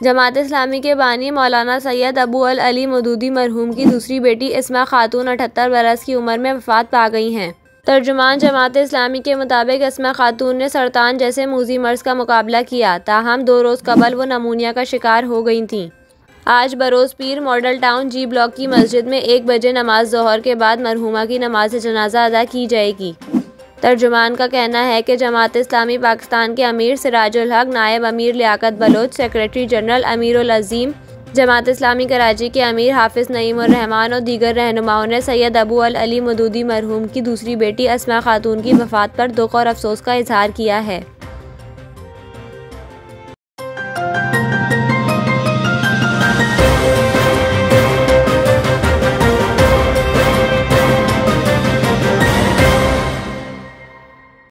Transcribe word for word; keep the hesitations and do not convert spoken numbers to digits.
जमात इस्लामी के बानी मौलाना सैयद अबू अल अली मौदूदी मरहूम की दूसरी बेटी इस्मा खातून अठहत्तर बरस की उम्र में वफ़ात पा गई हैं। तर्जुमान जमात इस्लामी के मुताबिक इस्मा खातून ने सरतान जैसे मूजी मर्ज का मुकाबला किया, ताहम दो रोज़ कबल वो नमूनिया का शिकार हो गई थीं। आज बरोज़ पीर मॉडल टाउन जी ब्लॉक की मस्जिद में एक बजे नमाज ज़ोहर के बाद मरहूमा की नमाज जनाजा अदा की जाएगी। तर्जुमान का कहना है कि जमात इस्लामी पाकिस्तान के अमीर सिराजुल हक, नायब अमीर Liaquat Bloch, secretary general Amir उल अज़ीम, जमात इस्लामी कराची के अमीर हाफिज़ नईम उर रहमान और दीगर रहनुमाओं ने सैयद अबू अल अली मौदूदी मरहूम की दूसरी बेटी इस्मा खातून की वफ़ात पर दुख और अफसोस का इजहार किया है।